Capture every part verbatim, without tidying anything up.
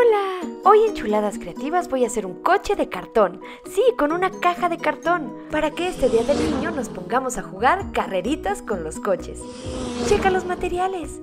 ¡Hola! Hoy en Chuladas Creativas voy a hacer un coche de cartón. Sí, con una caja de cartón. Para que este día del niño nos pongamos a jugar carreritas con los coches. ¡Checa los materiales!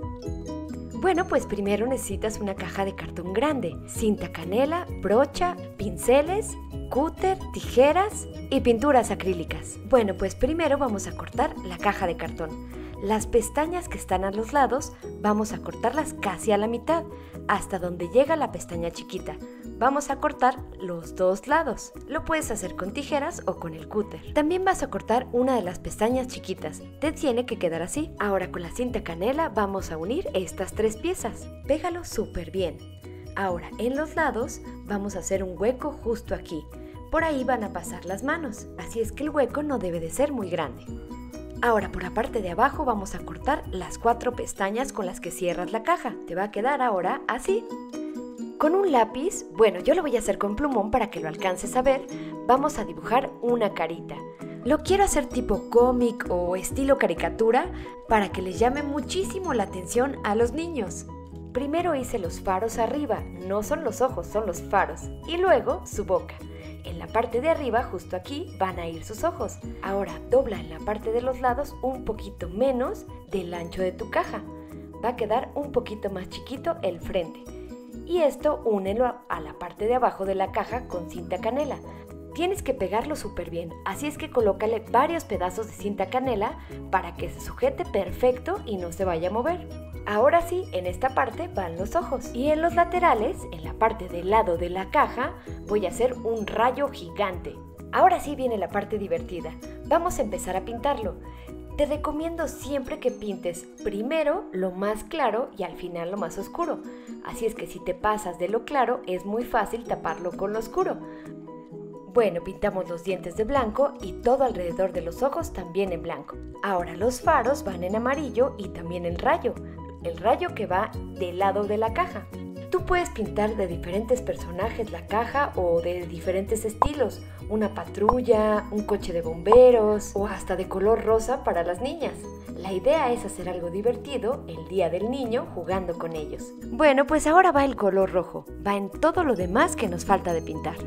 Bueno, pues primero necesitas una caja de cartón grande, cinta canela, brocha, pinceles, cúter, tijeras y pinturas acrílicas. Bueno, pues primero vamos a cortar la caja de cartón. Las pestañas que están a los lados vamos a cortarlas casi a la mitad, hasta donde llega la pestaña chiquita. Vamos a cortar los dos lados. Lo puedes hacer con tijeras o con el cúter. También vas a cortar una de las pestañas chiquitas. Te tiene que quedar así. Ahora con la cinta canela vamos a unir estas tres piezas. Pégalo súper bien. Ahora en los lados vamos a hacer un hueco justo aquí. Por ahí van a pasar las manos, así es que el hueco no debe de ser muy grande. Ahora por la parte de abajo vamos a cortar las cuatro pestañas con las que cierras la caja. Te va a quedar ahora así. Con un lápiz, bueno, yo lo voy a hacer con plumón para que lo alcances a ver, vamos a dibujar una carita. Lo quiero hacer tipo cómic o estilo caricatura para que les llame muchísimo la atención a los niños. Primero hice los faros arriba, no son los ojos, son los faros, y luego su boca. En la parte de arriba, justo aquí, van a ir sus ojos. Ahora dobla en la parte de los lados un poquito menos del ancho de tu caja. Va a quedar un poquito más chiquito el frente. Y esto únelo a la parte de abajo de la caja con cinta canela. Tienes que pegarlo súper bien, así es que colócale varios pedazos de cinta canela para que se sujete perfecto y no se vaya a mover. Ahora sí, en esta parte van los ojos. Y en los laterales, en la parte del lado de la caja, voy a hacer un rayo gigante. Ahora sí viene la parte divertida. Vamos a empezar a pintarlo. Te recomiendo siempre que pintes primero lo más claro y al final lo más oscuro. Así es que si te pasas de lo claro, es muy fácil taparlo con lo oscuro. Bueno, pintamos los dientes de blanco y todo alrededor de los ojos también en blanco. Ahora los faros van en amarillo y también el rayo. El rayo que va del lado de la caja. Tú puedes pintar de diferentes personajes la caja o de diferentes estilos. Una patrulla, un coche de bomberos o hasta de color rosa para las niñas. La idea es hacer algo divertido el día del niño jugando con ellos. Bueno, pues ahora va el color rojo. Va en todo lo demás que nos falta de pintar.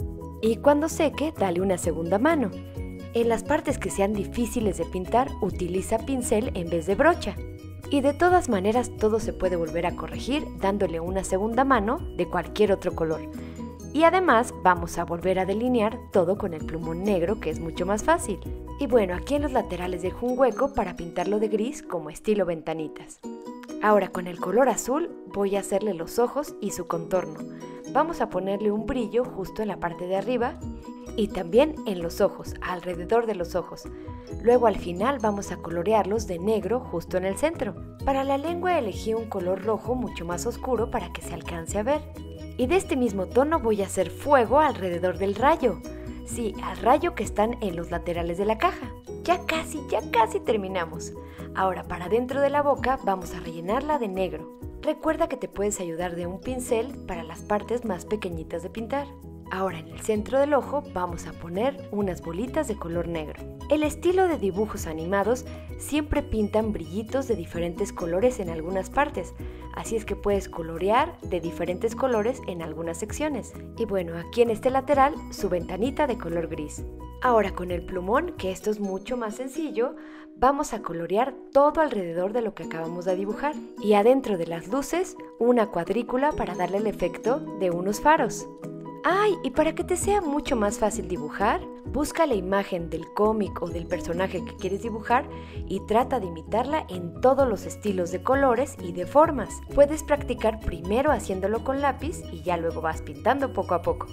Y cuando seque, dale una segunda mano. En las partes que sean difíciles de pintar, utiliza pincel en vez de brocha. Y de todas maneras todo se puede volver a corregir dándole una segunda mano de cualquier otro color. Y además vamos a volver a delinear todo con el plumón negro, que es mucho más fácil. Y bueno, aquí en los laterales dejo un hueco para pintarlo de gris como estilo ventanitas. Ahora con el color azul voy a hacerle los ojos y su contorno. Vamos a ponerle un brillo justo en la parte de arriba y también en los ojos, alrededor de los ojos. Luego al final vamos a colorearlos de negro justo en el centro. Para la lengua elegí un color rojo mucho más oscuro para que se alcance a ver. Y de este mismo tono voy a hacer fuego alrededor del rayo. Sí, al rayo que están en los laterales de la caja. Ya casi, ya casi terminamos. Ahora para dentro de la boca vamos a rellenarla de negro. Recuerda que te puedes ayudar de un pincel para las partes más pequeñitas de pintar. Ahora en el centro del ojo vamos a poner unas bolitas de color negro. El estilo de dibujos animados siempre pintan brillitos de diferentes colores en algunas partes, así es que puedes colorear de diferentes colores en algunas secciones. Y bueno, aquí en este lateral su ventanita de color gris. Ahora con el plumón, que esto es mucho más sencillo, vamos a colorear todo alrededor de lo que acabamos de dibujar. Y adentro de las luces, una cuadrícula para darle el efecto de unos faros. ¡Ay! Y para que te sea mucho más fácil dibujar, busca la imagen del cómic o del personaje que quieres dibujar y trata de imitarla en todos los estilos de colores y de formas. Puedes practicar primero haciéndolo con lápiz y ya luego vas pintando poco a poco.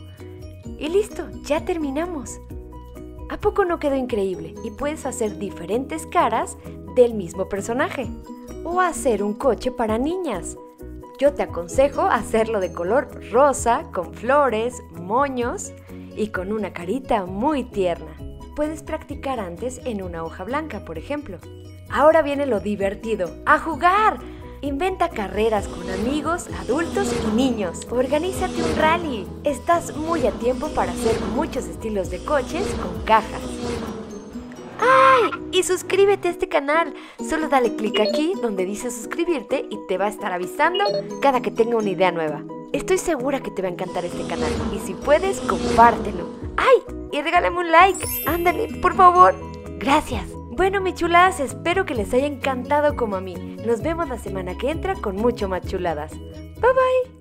Y listo, ya terminamos. ¿A poco no quedó increíble? Y puedes hacer diferentes caras del mismo personaje. O hacer un coche para niñas. Yo te aconsejo hacerlo de color rosa, con flores, moños y con una carita muy tierna. Puedes practicar antes en una hoja blanca, por ejemplo. Ahora viene lo divertido. ¡A jugar! Inventa carreras con amigos, adultos y niños. Organízate un rally. Estás muy a tiempo para hacer muchos estilos de coches con cajas. ¡Ay! Y suscríbete a este canal. Solo dale clic aquí donde dice suscribirte y te va a estar avisando cada que tenga una idea nueva. Estoy segura que te va a encantar este canal y si puedes, compártelo. ¡Ay! Y regálame un like. Ándale, por favor. Gracias. Bueno, mis chuladas, espero que les haya encantado como a mí. Nos vemos la semana que entra con mucho más chuladas. Bye bye.